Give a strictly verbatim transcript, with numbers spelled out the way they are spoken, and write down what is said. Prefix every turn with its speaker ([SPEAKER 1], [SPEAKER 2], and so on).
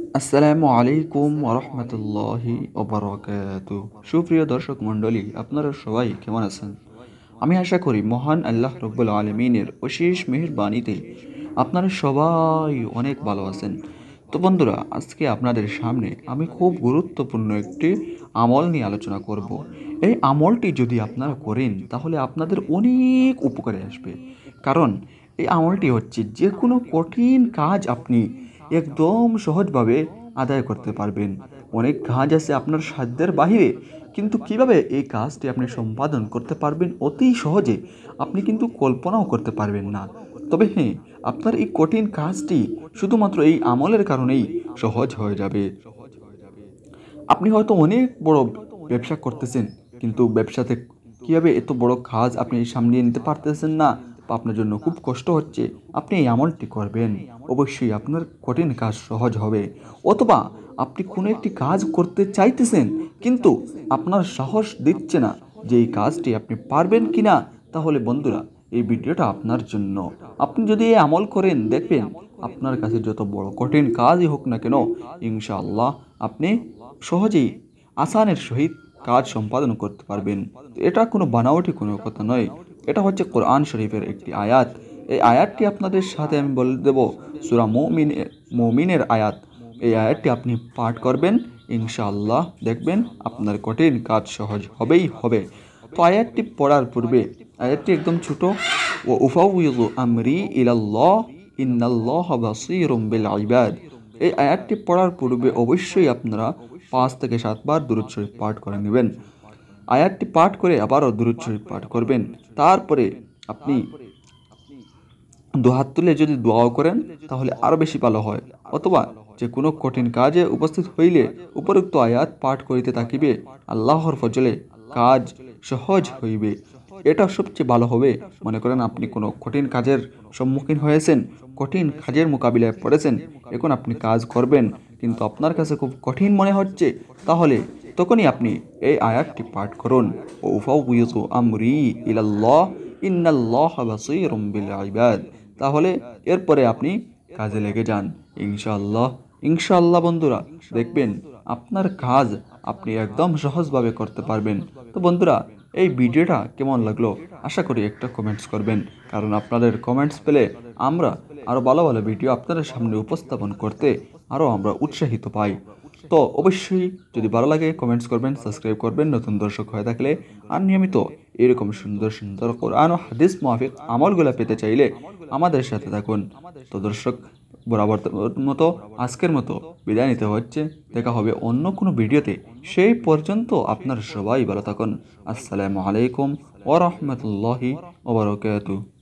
[SPEAKER 1] আসসালামু আলাইকুম ওরহমতুল্লাহি ওবরাকাতু। সুপ্রিয় দর্শক মণ্ডলী, আপনারা সবাই কেমন আছেন? আমি আশা করি মহান আল্লাহ রব্বুল আলমিনের অশেষ মেহেরবানিতে আপনারা সবাই অনেক ভালো আছেন। তো বন্ধুরা, আজকে আপনাদের সামনে আমি খুব গুরুত্বপূর্ণ একটি আমল নিয়ে আলোচনা করব। এই আমলটি যদি আপনারা করেন তাহলে আপনাদের অনেক উপকারে আসবে। কারণ এই আমলটি হচ্ছে যে কোনো কঠিন কাজ আপনি একদম সহজভাবে আদায় করতে পারবেন। অনেক কাজ আছে আপনার সাধ্যের বাহিরে, কিন্তু কিভাবে এই কাজটি আপনি সম্পাদন করতে পারবেন অতি সহজে, আপনি কিন্তু কল্পনাও করতে পারবেন না। তবে হ্যাঁ, আপনার এই কঠিন কাজটি শুধুমাত্র এই আমলের কারণেই সহজ হয়ে যাবে। আপনি হয়তো অনেক বড় ব্যবসা করতেছেন, কিন্তু ব্যবসাতে কীভাবে এত বড় কাজ আপনি সামলিয়ে নিতে পারতেছেন না, বা আপনার জন্য খুব কষ্ট হচ্ছে, আপনি এই আমলটি করবেন, অবশ্যই আপনার কঠিন কাজ সহজ হবে। অথবা আপনি কোনো একটি কাজ করতে চাইতেছেন, কিন্তু আপনার সাহস দিচ্ছে না যে এই কাজটি আপনি পারবেন কি না, তাহলে বন্ধুরা, এই ভিডিওটা আপনার জন্য। আপনি যদি এই আমল করেন, দেখবেন আপনার কাছে যত বড় কঠিন কাজই হোক না কেন, ইনশাআল্লাহ আপনি সহজেই আসানের সহিত কাজ সম্পাদন করতে পারবেন। এটা কোনো বানাওয়াটি কোনো কথা নয়, এটা হচ্ছে কোরআন শরীফের একটি আয়াত। এই আয়াতটি আপনাদের সাথে আমি বলে দেব, সূরা মুমিন মুমিনের আয়াত। এই আয়াতটি আপনি পাঠ করবেন, ইনশাআল্লাহ দেখবেন আপনার কঠিন কাজ সহজ হবেই হবে। তো আয়াতটি পড়ার পূর্বে, আয়াতটি একদম ছোট, ও উফাউযু আমরি ইলাল্লাহ ইন্নাল্লাহা বাসীরুম বিল ইবাদ। এই আয়াতটি পড়ার পূর্বে অবশ্যই আপনারা পাঁচ থেকে সাতবার দুরূদ শরীফ পাঠ করে নেবেন। আয়াতটি পাঠ করে আবারও দুরূদ শরীফ পাঠ করবেন। তারপরে আপনি দুহাত তুলে যদি দোয়াও করেন তাহলে আরও বেশি ভালো হয়। অথবা যে কোনো কঠিন কাজে উপস্থিত হইলে উপরোক্ত আয়াত পাঠ করিতে থাকিবে, আল্লাহর ফজলে কাজ সহজ হইবে। এটা সবচেয়ে ভালো হবে। মনে করেন আপনি কোনো কঠিন কাজের সম্মুখীন হয়েছেন, কঠিন কাজের মোকাবিলায় পড়েছেন, এখন আপনি কাজ করবেন কিন্তু আপনার কাছে খুব কঠিন মনে হচ্ছে, তাহলে তখনই আপনি এই আয়াতটি পাঠ করুন, ও উফাউযু আমরি ইলাল্লাহ ইন্নাল্লাহা বাসীরুম বিল ইবাদ। তাহলে এরপরে আপনি কাজে লেগে যান, ইনশাআল্লাহ। ইনশাআল্লাহ বন্ধুরা, দেখবেন আপনার কাজ আপনি একদম সহজভাবে করতে পারবেন। তো বন্ধুরা, এই ভিডিওটা কেমন লাগলো আশা করি একটা কমেন্টস করবেন, কারণ আপনাদের কমেন্টস পেলে আমরা আরও ভালো ভালো ভিডিও আপনাদের সামনে উপস্থাপন করতে আরও আমরা উৎসাহিত পাই। তো অবশ্যই যদি ভালো লাগে কমেন্টস করবেন, সাবস্ক্রাইব করবেন নতুন দর্শক হয়ে থাকলে। আর নিয়মিত এরকম সুন্দর সুন্দর কোরআন ও হাদিস মাফিক আমলগুলো পেতে চাইলে আমাদের সাথে থাকুন। তো দর্শক, বরাবর মতো আজকের মতো বিদায় নিতে হচ্ছে। দেখা হবে অন্য কোনো ভিডিওতে। সেই পর্যন্ত আপনার সবাই ভালো থাকুন। আসসালামু আলাইকুম ওয়া রাহমাতুল্লাহি ওয়া বারাকাতুহু।